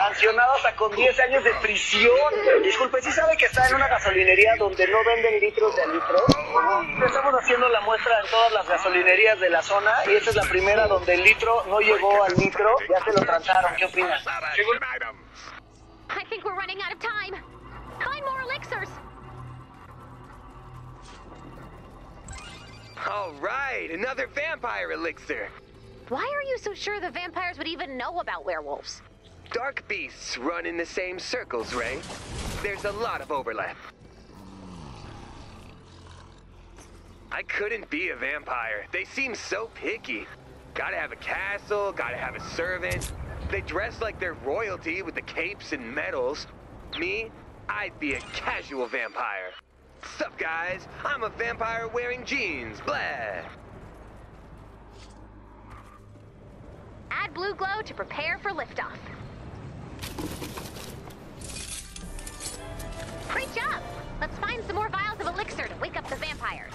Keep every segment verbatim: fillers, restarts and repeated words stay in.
sancionado hasta con diez años de prisión. Disculpe, ¿sí sabe que está en una gasolinería donde no venden litros de litro? Estamos haciendo la muestra en todas las gasolinerías de la zona y esta es la primera donde el litro no llegó al litro. Ya se lo transaron. ¿Qué opina? I think we're running out of time. Find more elixirs. All right, another vampire elixir. Why are you so sure the vampires would even know about werewolves? Dark beasts run in the same circles, Ray. There's a lot of overlap. I couldn't be a vampire. They seem so picky. Gotta have a castle, gotta have a servant. They dress like they're royalty with the capes and medals. Me, I'd be a casual vampire. Sup, guys? I'm a vampire wearing jeans. Blah. Add blue glow to prepare for liftoff. Great job! Let's find some more vials of elixir to wake up the vampires.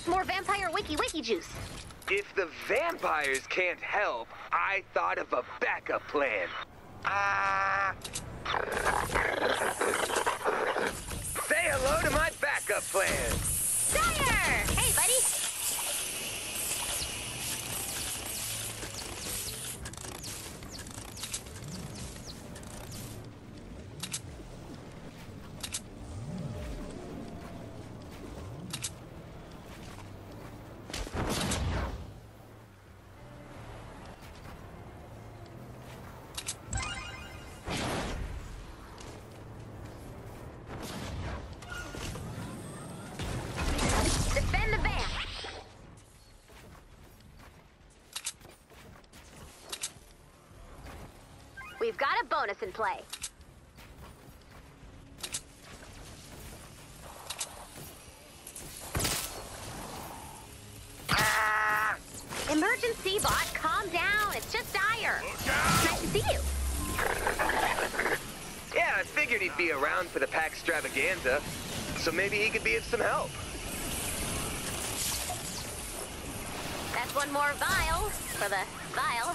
That's more vampire wiki wiki juice. If the vampires can't help, I thought of a backup plan. Ah! Say hello to my backup plan. Dyer! Hey, buddy. Defend the van. We've got a bonus in play. Ah! Emergency bot, calm down. It's just Dyer. Nice to see you. Yeah, I figured he'd be around for the PAX extravaganza, so maybe he could be of some help. That's one more vial for the vial.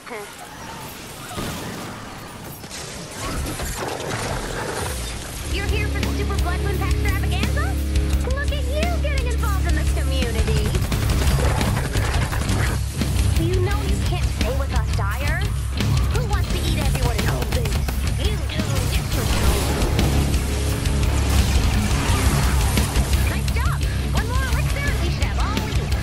You're here for the Super Blood Moon Pack extravaganza? Look at you getting involved in the community. You know you can't stay with us, Dyer. Who wants to eat everyone in home base? You do. Yes, you do. Nice job. One more elixir and we should have all we need.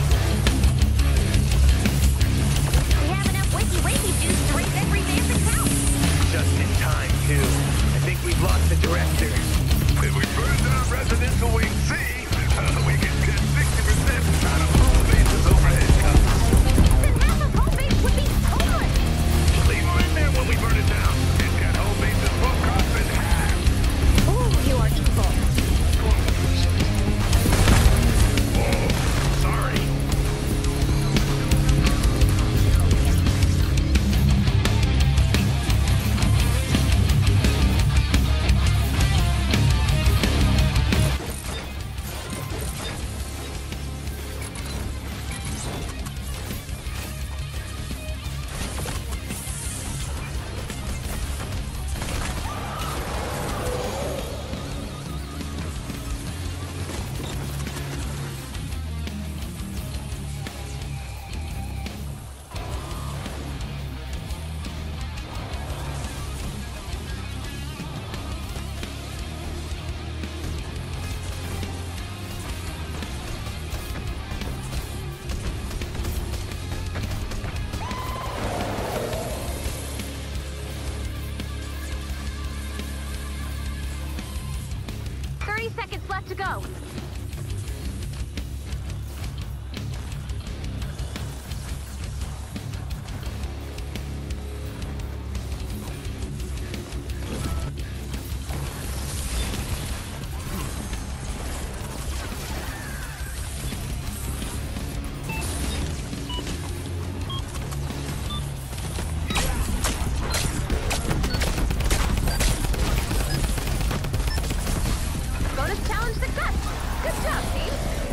We have enough wiki wiki juice to raise every vamp in town. Just in time, too. I think we've lost the director. If we burn down residential wing C, uh, we can get sixty percent out of home base's overhead costs. Then half of home base would be homeless. Leave them in there when we burn it down. It's got home base's book cost in half. Ooh, you are evil. Oh, sorry. thirty seconds left to go. Bonus challenge success. Good job, team.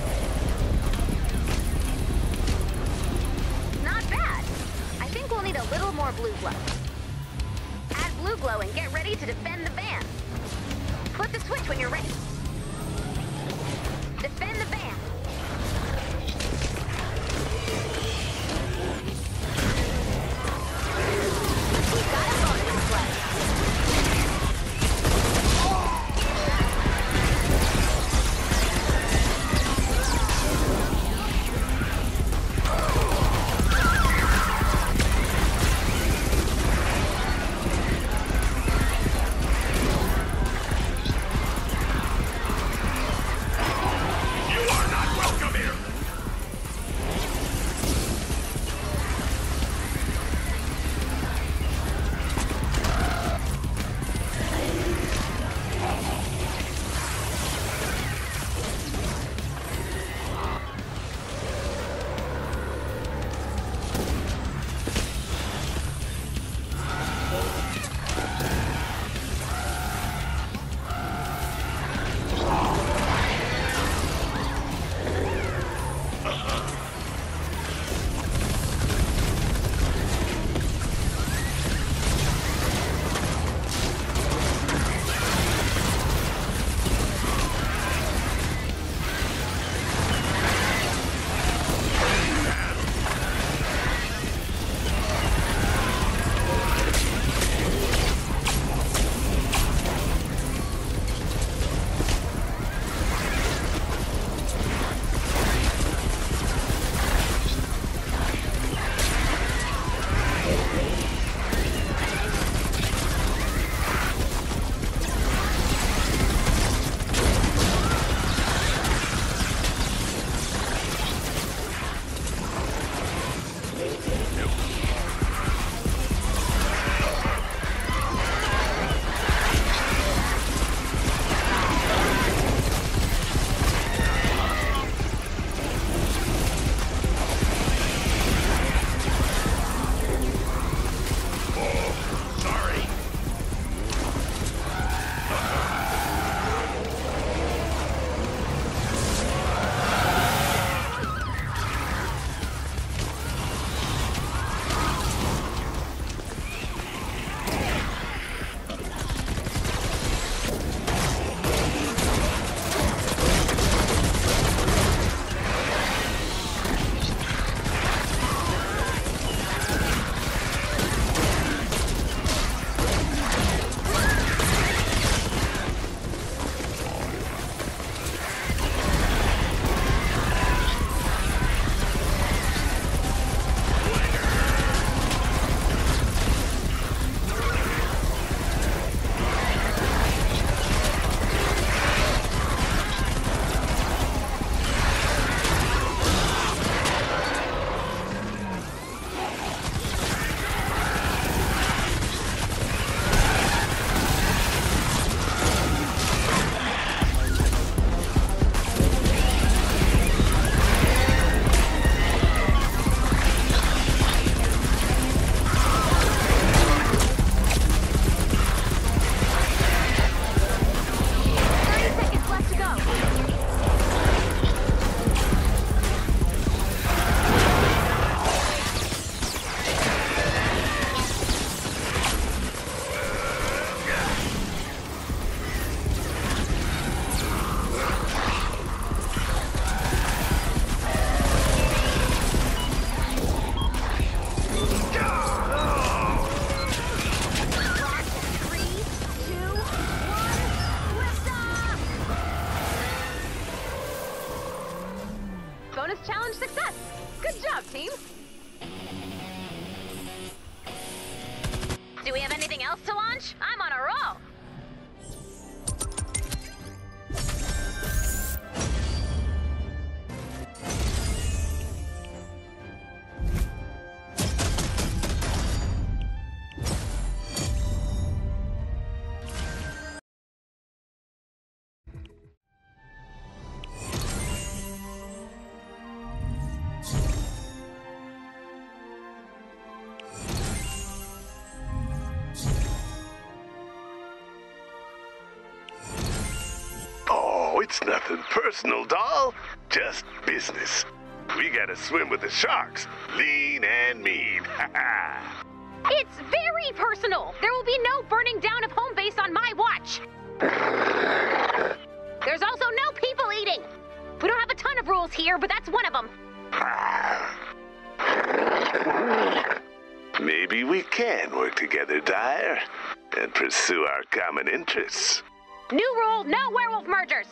Not bad. I think we'll need a little more blue glow. Add blue glow and get ready to defend the van. Flip the switch when you're ready. Defend the van. We've got a bonus in play. You bonus challenge success. Good job, team. Do we have anything else to launch? I'm on a roll. It's nothing personal, doll. Just business. We gotta swim with the sharks, lean and mean. Ha ha. It's very personal. There will be no burning down of home base on my watch. There's also no people eating. We don't have a ton of rules here, but that's one of them. Maybe we can work together, Dyer, and pursue our common interests. New rule, no werewolf mergers.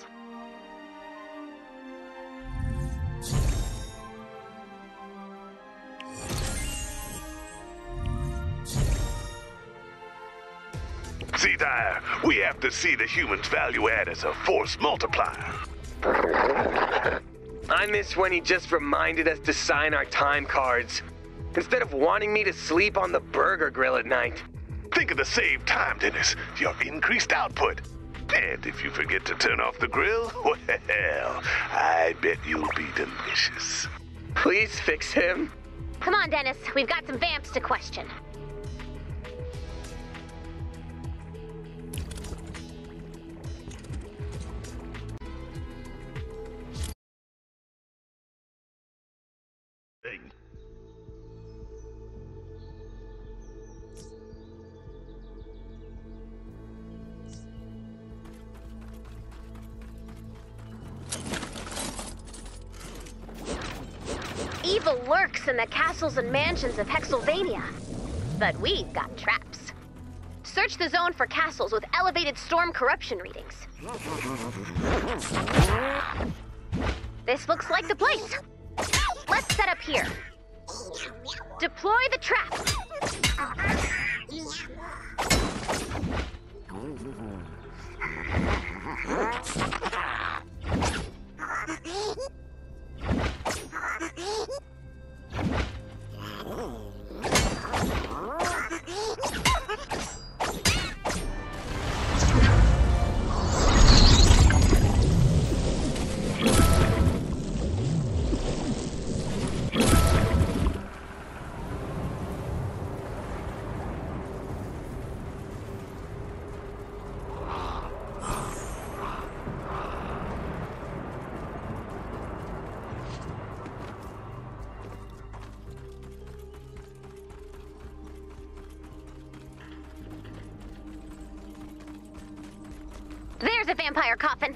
See, Dyer, we have to see the humans' value add as a force multiplier. I miss when he just reminded us to sign our time cards, instead of wanting me to sleep on the burger grill at night. Think of the saved time, Dennis. Your increased output. And if you forget to turn off the grill, well, I bet you'll be delicious. Please fix him. Come on, Dennis. We've got some vamps to question. Evil lurks in the castles and mansions of Hexylvania, but we've got traps. Search the zone for castles with elevated storm corruption readings. This looks like the place. Let's set up here. Deploy the trap. There's a vampire coffin.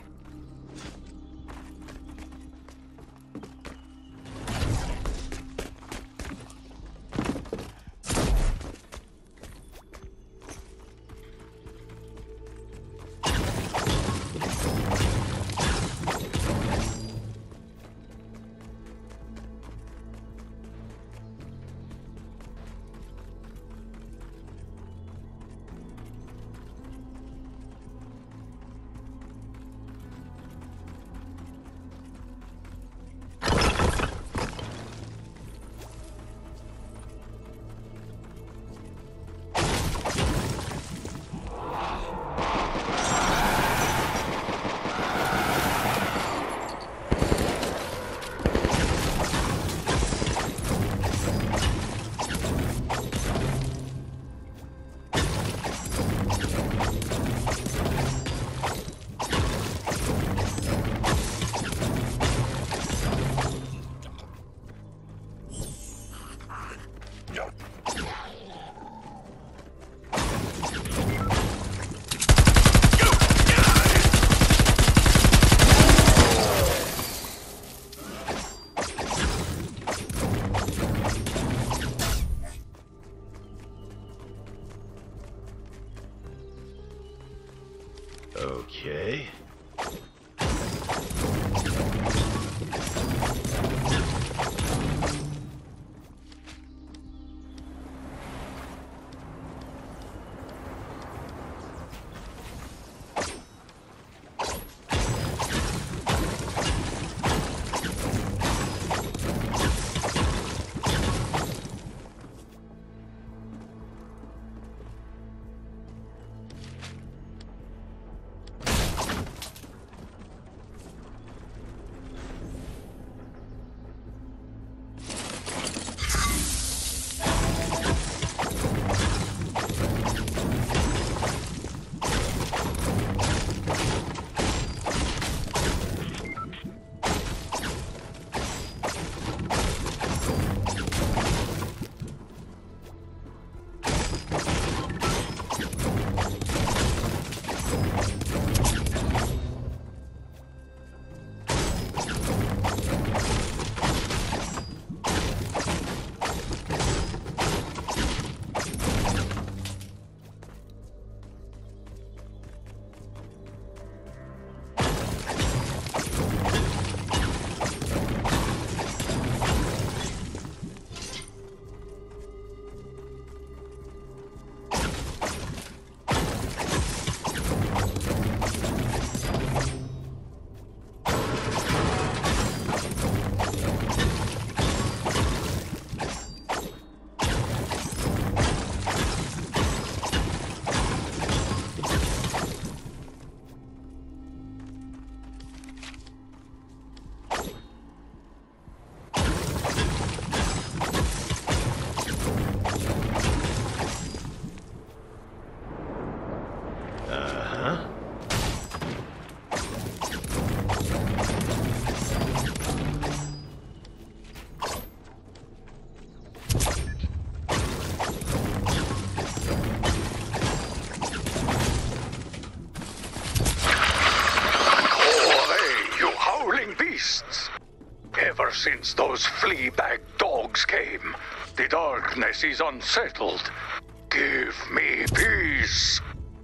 beasts. Ever since those flea-bag dogs came, the darkness is unsettled. Give me peace.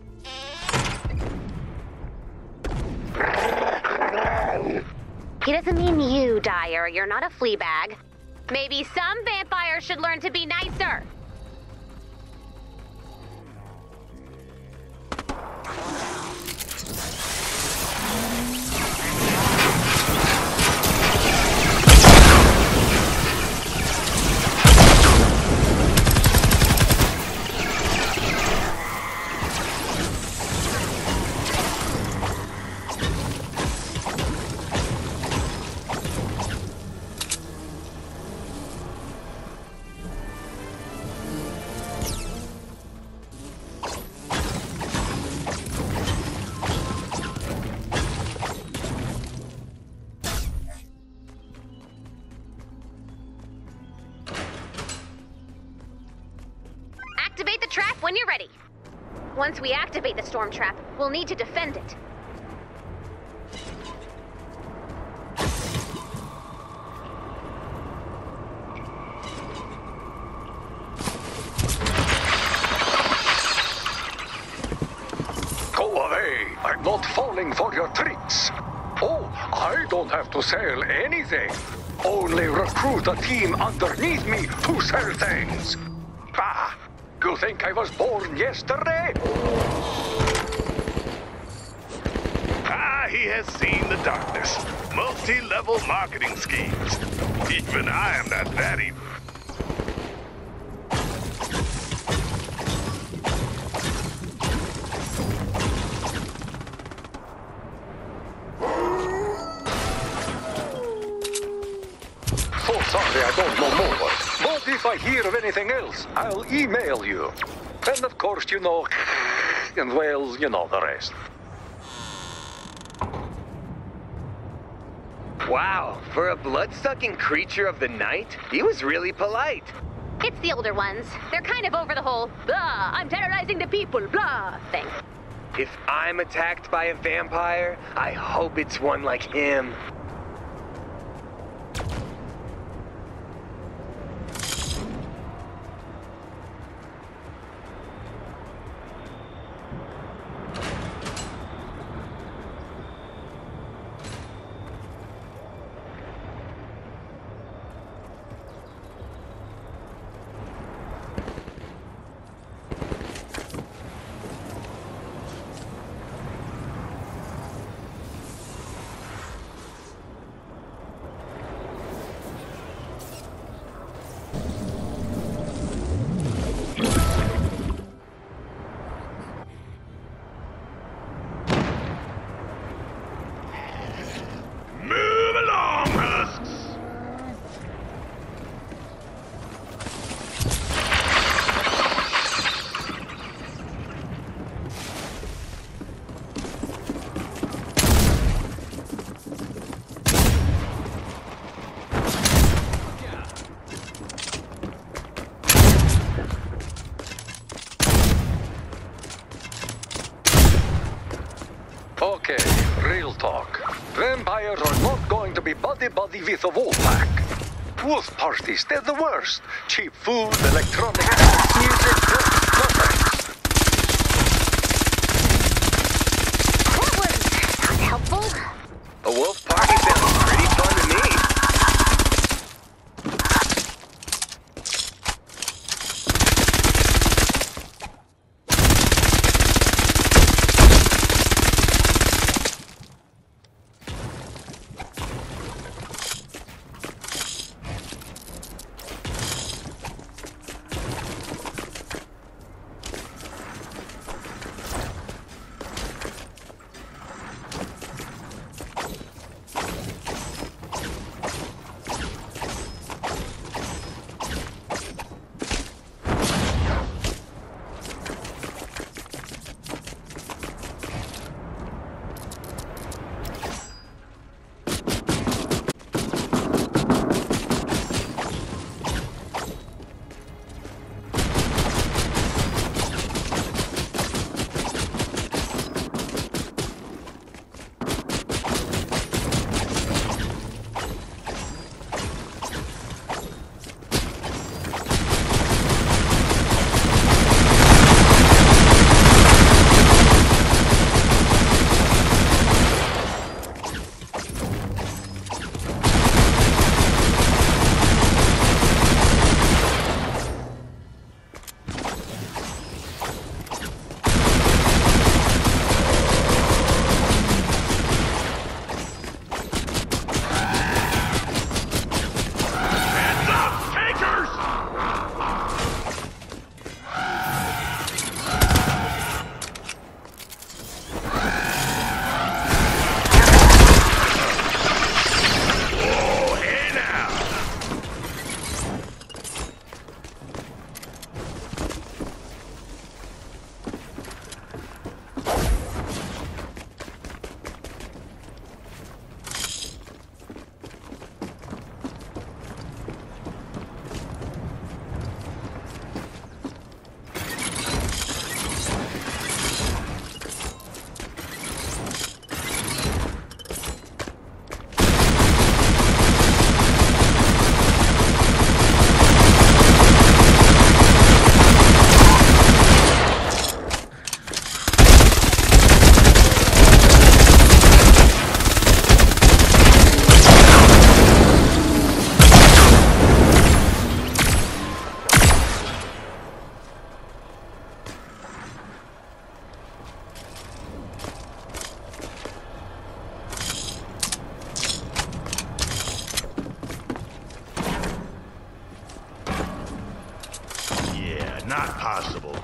He doesn't mean you, Dyer. You're not a flea bag. Maybe some vampires should learn to be nicer. Activate the trap when you're ready. Once we activate the storm trap, we'll need to defend it. Go away! I'm not falling for your tricks. Oh, I don't have to sell anything. Only recruit a team underneath me who sell things. Bah! You think I was born yesterday? Ah, he has seen the darkness. Multi-level marketing schemes. Even I am not that evil. So sorry I don't know more. But if I hear of anything else, I'll email you. And of course, you know, and well, you know the rest. Wow, for a blood-sucking creature of the night, he was really polite. It's the older ones. They're kind of over the whole, blah, I'm terrorizing the people, blah, thing. If I'm attacked by a vampire, I hope it's one like him. Move along, husks! Okay, real talk. Vampires are not going to be buddy-buddy with a wolf pack. Wolf parties, they're the worst. Cheap food, electronic dance music, no thanks. That was helpful. A wolf party sounds pretty fun to me. not possible.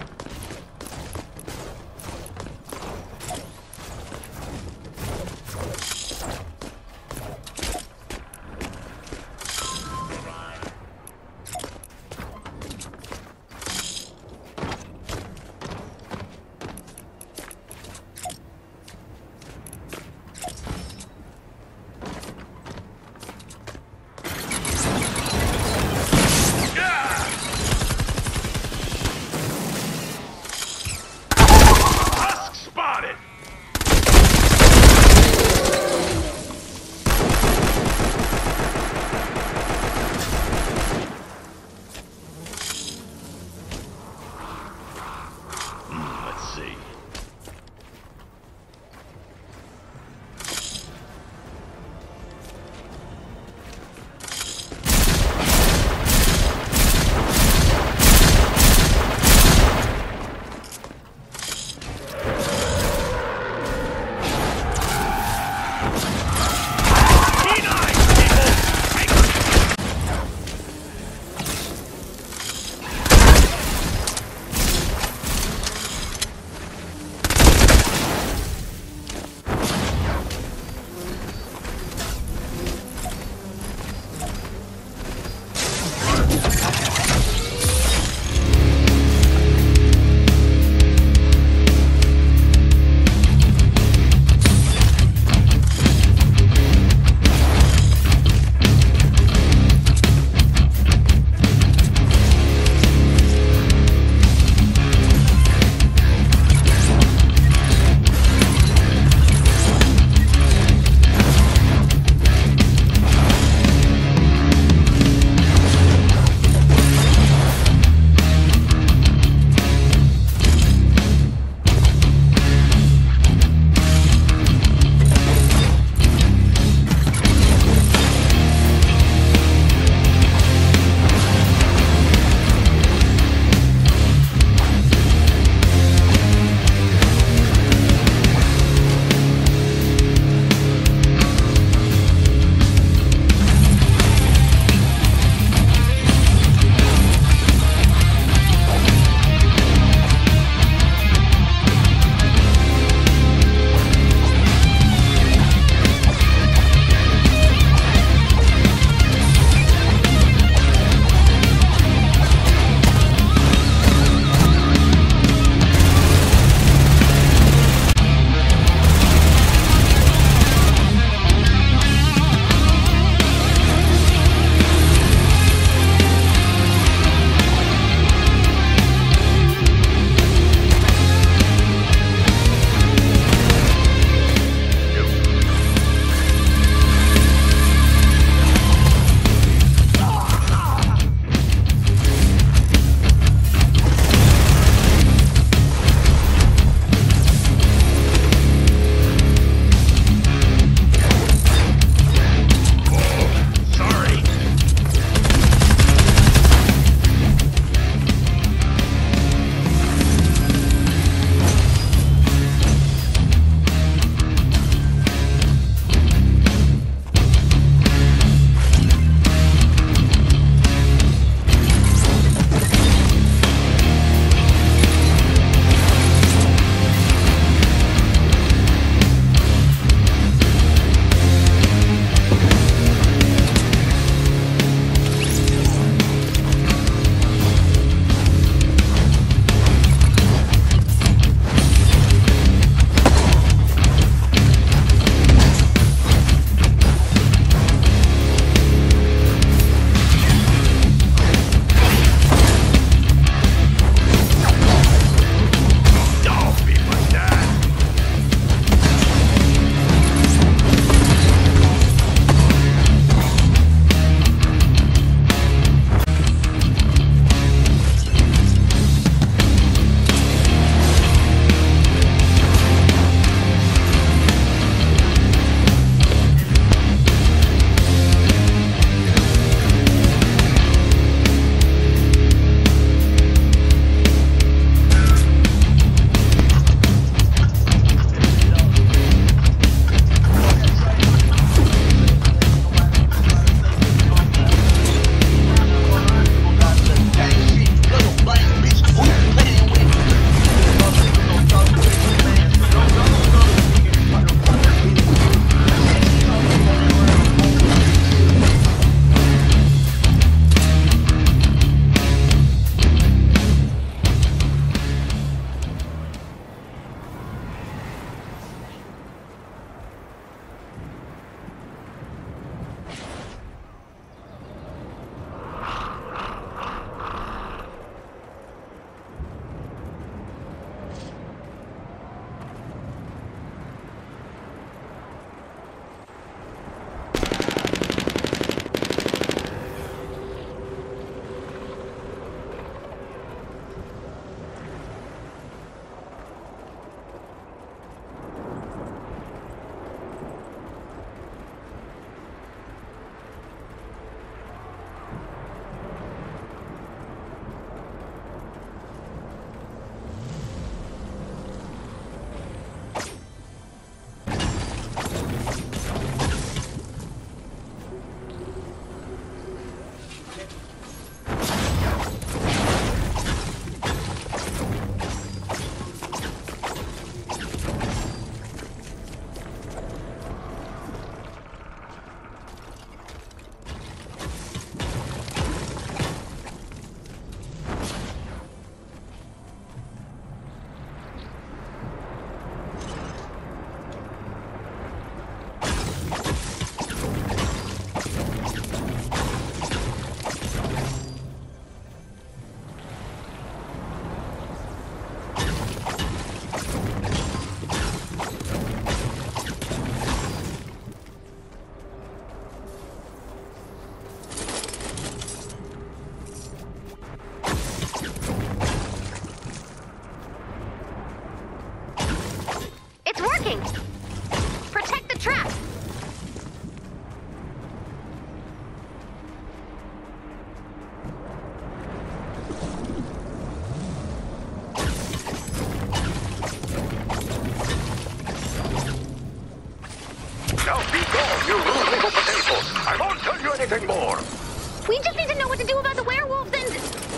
anything more. We just need to know what to do about the werewolves and...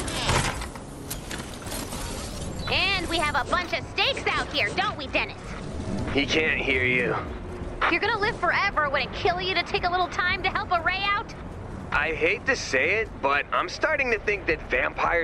And we have a bunch of stakes out here, don't we, Dennis? He can't hear you. You're gonna live forever. Would it kill you to take a little time to help a Ray out? I hate to say it, but I'm starting to think that vampires...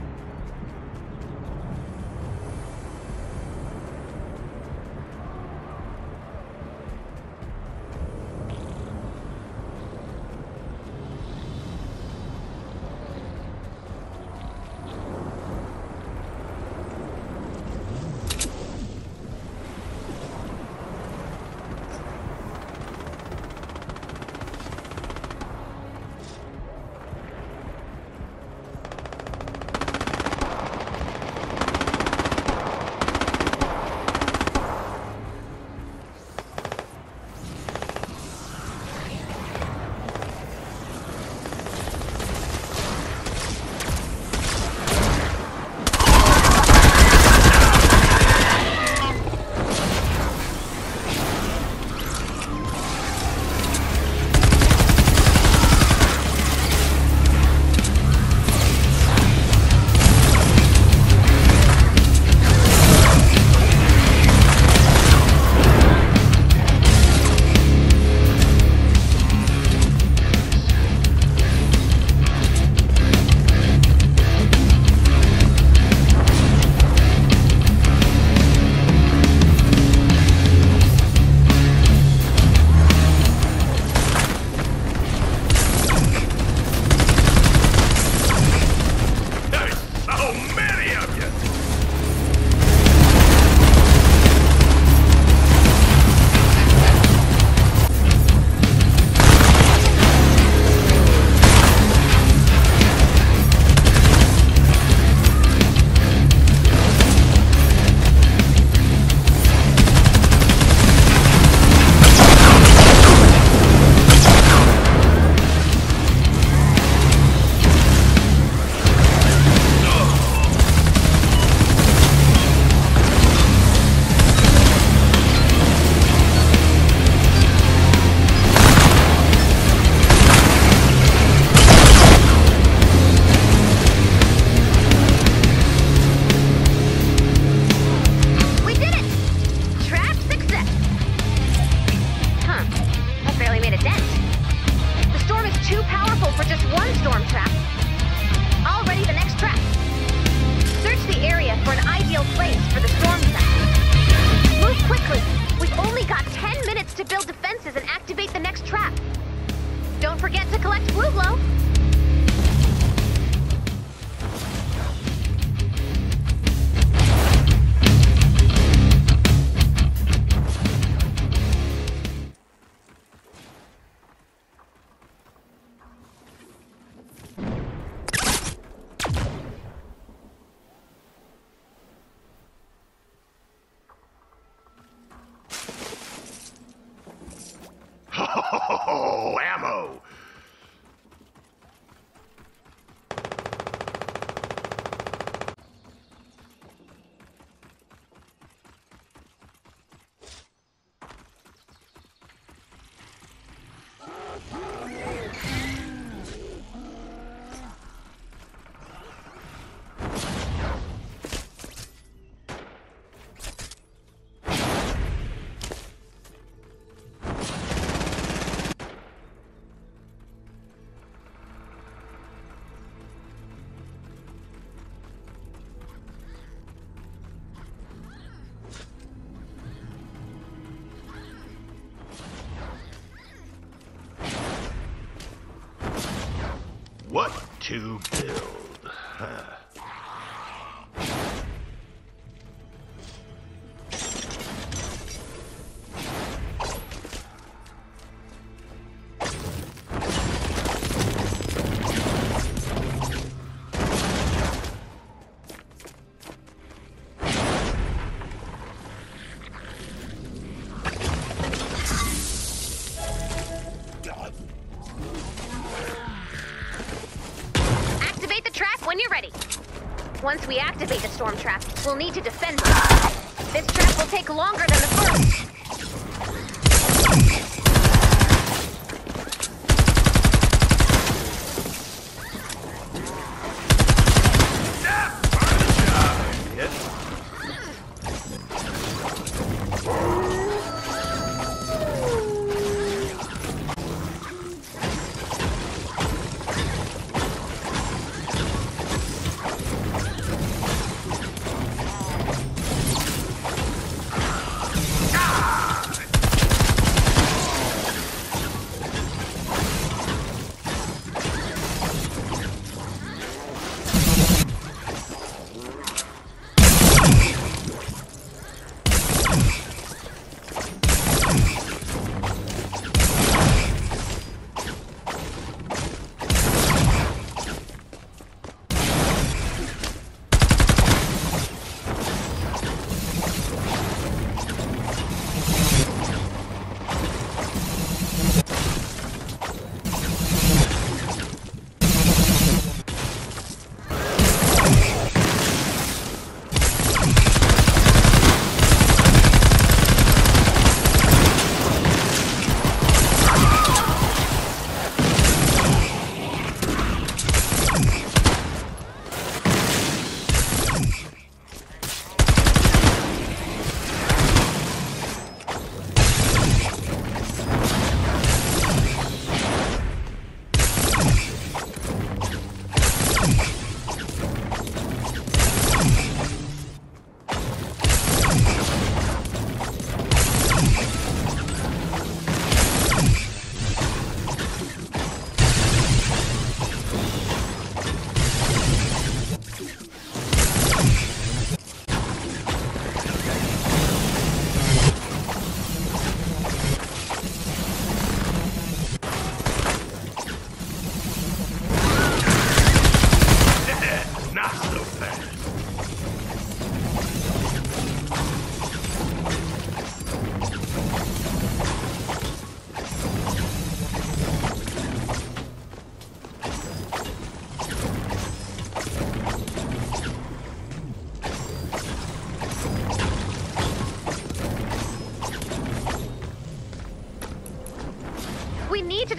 Oh, ammo! What to build? Huh. Once we activate the storm trap, we'll need to defend it. This trap will take longer than the first.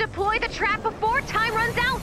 deploy the trap before time runs out.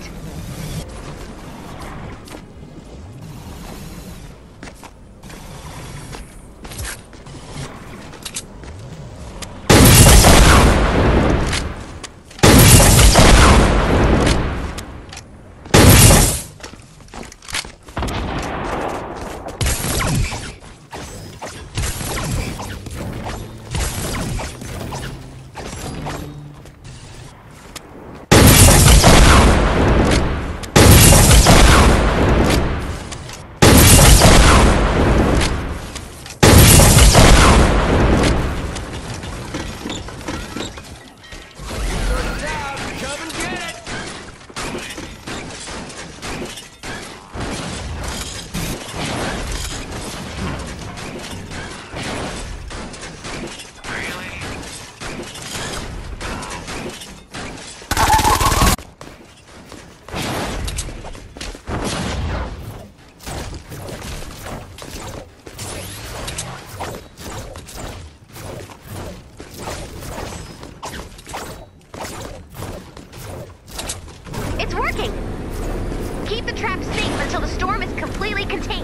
It's working! Keep the trap safe until the storm is completely contained.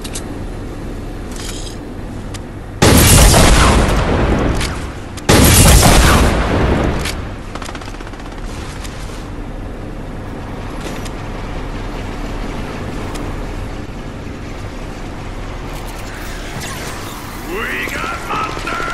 We got monsters!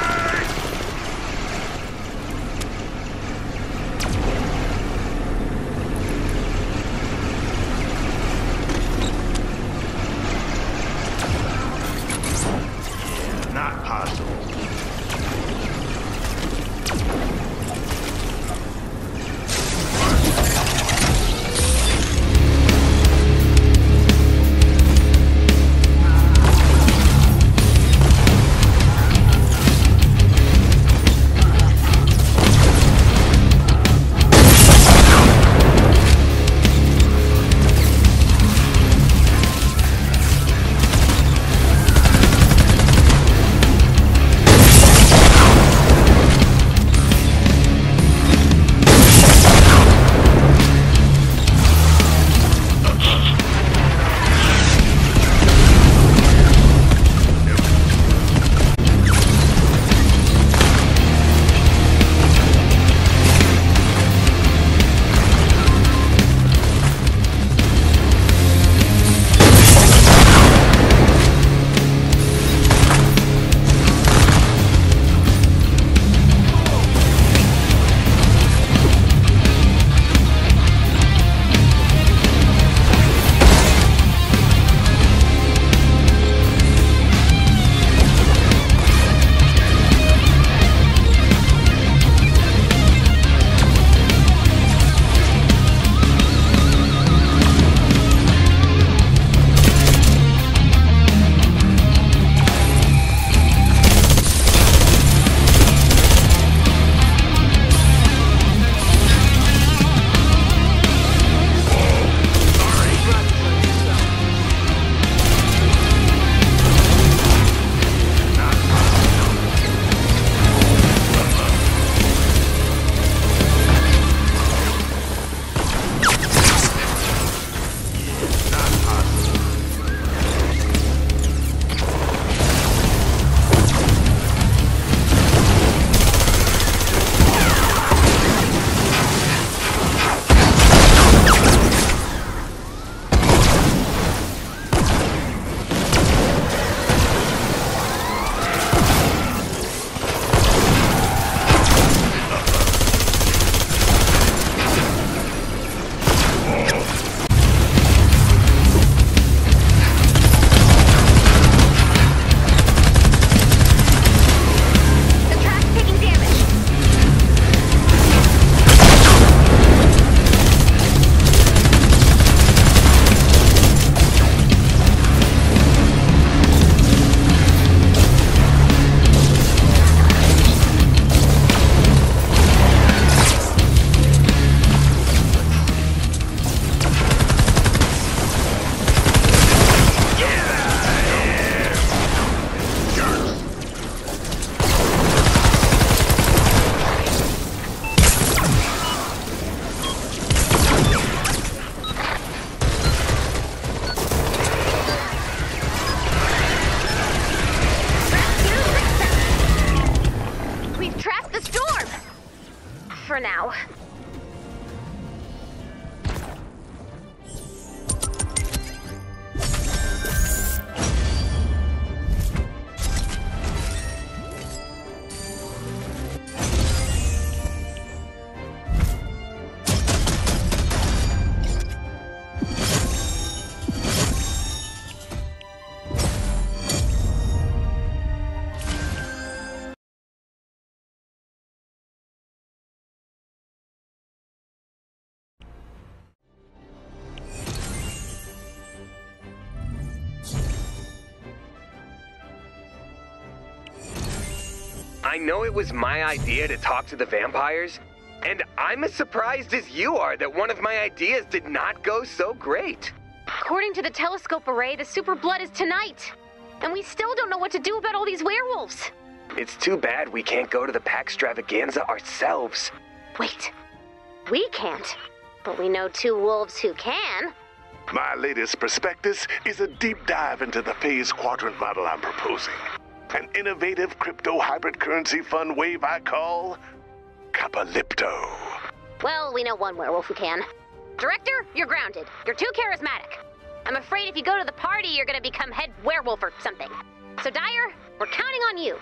I know it was my idea to talk to the vampires, and I'm as surprised as you are that one of my ideas did not go so great. According to the telescope array, the super blood is tonight. And we still don't know what to do about all these werewolves. It's too bad we can't go to the Paxtravaganza ourselves. Wait, we can't, but we know two wolves who can. My latest prospectus is a deep dive into the phase quadrant model I'm proposing. An innovative crypto hybrid currency fund wave I call Capolypto. Well, we know one werewolf who can. Director, you're grounded. You're too charismatic. I'm afraid if you go to the party, you're gonna become head werewolf or something. So Dyer, we're counting on you.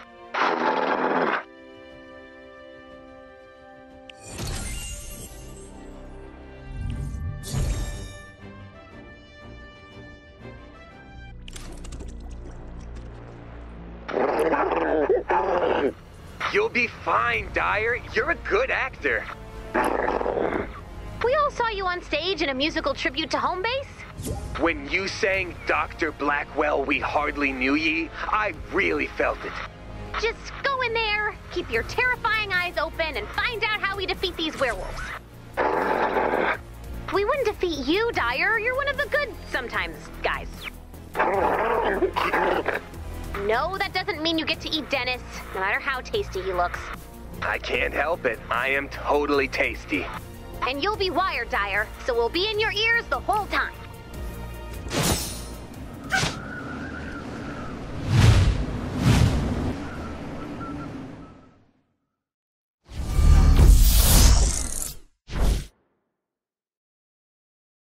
You'll be fine, Dyer. You're a good actor. We all saw you on stage in a musical tribute to Home Base. When you sang Doctor Blackwell, We Hardly Knew Ye, I really felt it. Just go in there, keep your terrifying eyes open, and find out how we defeat these werewolves. We wouldn't defeat you, Dyer. You're one of the good, sometimes, guys. No, that doesn't mean you get to eat Dennis, no matter how tasty he looks. I can't help it. I am totally tasty. And you'll be wired, Dyer, so we'll be in your ears the whole time.